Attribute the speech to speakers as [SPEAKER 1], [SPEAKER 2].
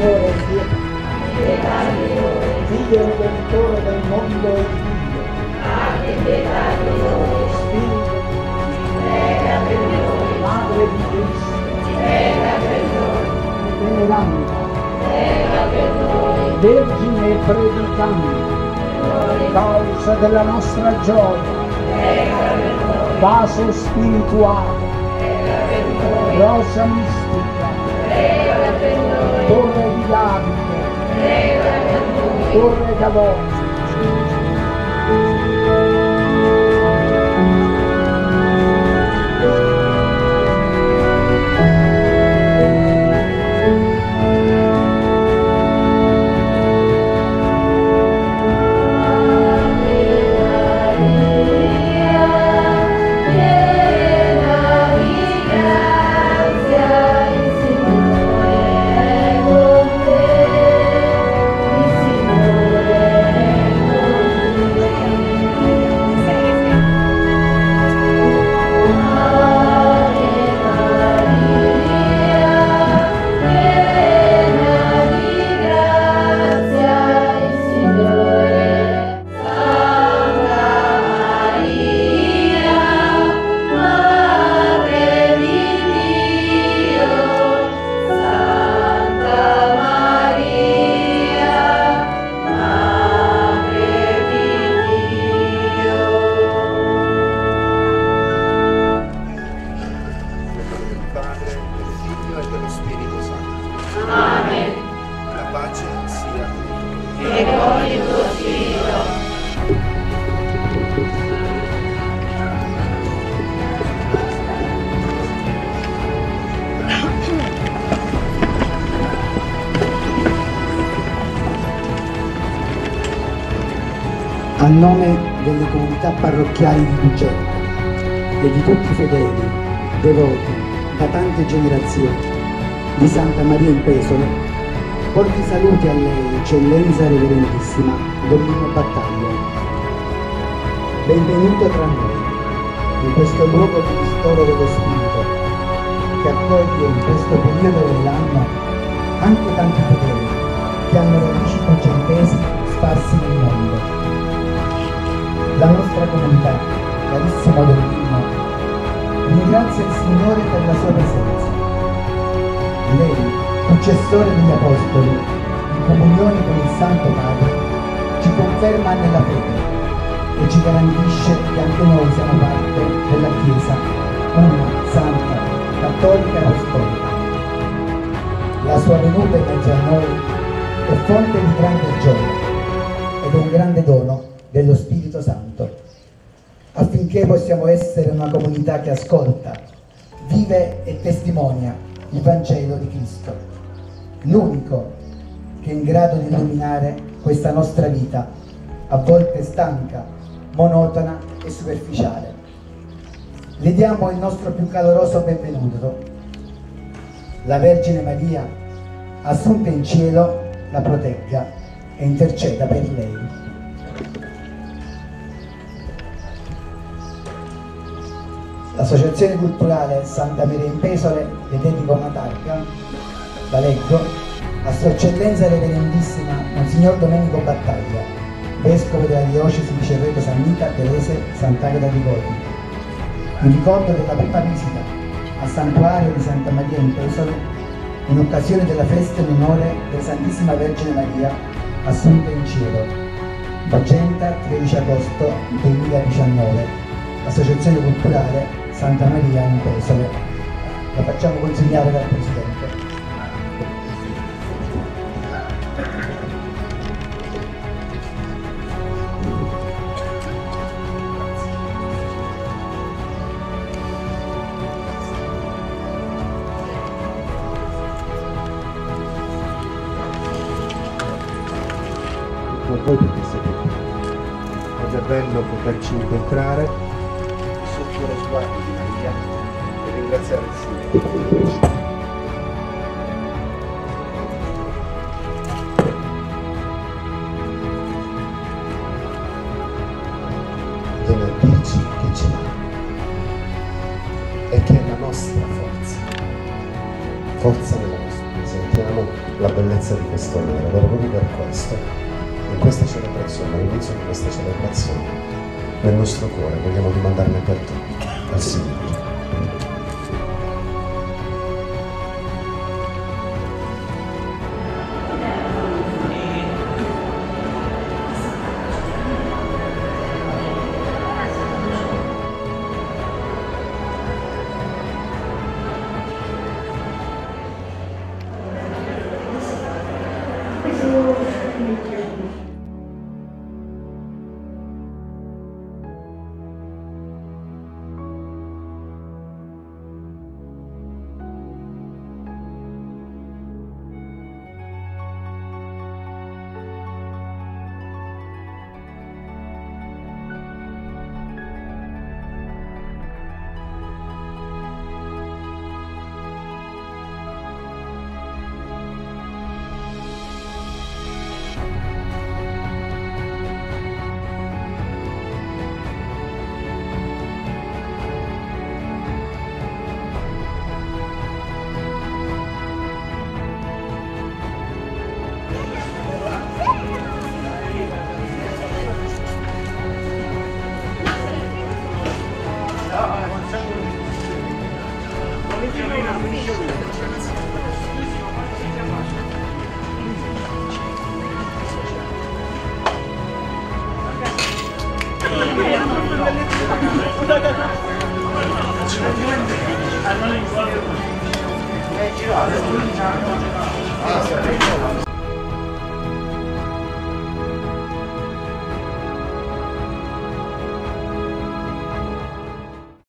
[SPEAKER 1] Signore Dio, Figlio Redentore del mondo e Dio, Spirito, Madre di Cristo, veneranda, Vergine predicante, causa della nostra gioia, vaso spirituale, rosa mistica, torre di Davide, torre d'avorio.
[SPEAKER 2] A nome delle comunità parrocchiali di Ducetta e di tutti i fedeli, devoti da tante generazioni di Santa Maria in Pesole, porti saluti a lei, Eccellenza Reverendissima Domino Battaglia. Benvenuto tra noi, in questo luogo di ristoro dello Spirito, che accoglie in questo periodo dell'anno anche tanti fedeli che hanno radici ducentesi sparsi nel mondo. La nostra comunità, carissimo Domino, ringrazia il Signore per la sua presenza. Lei, successore degli Apostoli, in comunione con il Santo Padre, ci conferma nella fede e ci garantisce che anche noi siamo parte della Chiesa, una, santa, cattolica e apostolica. La sua venuta in mezzo a noi è fonte di grande gioia ed è un grande dono dello Spirito Santo, affinché possiamo essere una comunità che ascolta, vive e testimonia il Vangelo di Cristo, l'unico che è in grado di illuminare questa nostra vita, a volte stanca, monotona e superficiale. Le diamo il nostro più caloroso benvenuto. La Vergine Maria, assunta in cielo, la protegga e interceda per lei. L'Associazione Culturale Santa Maria in Pesole le dedica una targa, la leggo, a Sua Eccellenza Reverendissima Monsignor Domenico Battaglia, Vescovo della Diocesi di Cerreto San Mita Terese Sant'Agata di Goti, in ricordo della prima visita al Santuario di Santa Maria in Pesole, in occasione della festa in onore della Santissima Vergine Maria assunta in cielo, Magenta 13 agosto 2019, Associazione Culturale Santa Maria in Pesole. La facciamo consegnare dal Presidente.
[SPEAKER 3] Con voi perché sapete, ed è bello poterci incontrare sotto lo sguardo di Maria e ringraziare il Signore.
[SPEAKER 4] Dici che ce l'ha e che è la nostra forza nella nostra. Sentiamo la
[SPEAKER 3] bellezza di questo onore, ed è proprio per questo, in questa celebrazione, all'inizio di questa celebrazione, nel nostro cuore vogliamo rimandarne perdono al Signore.
[SPEAKER 4] Girate.